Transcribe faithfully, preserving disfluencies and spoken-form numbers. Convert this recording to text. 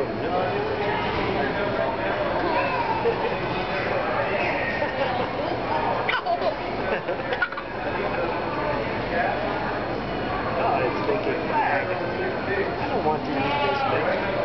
Oh, it's thinking, I don't want to eat this, but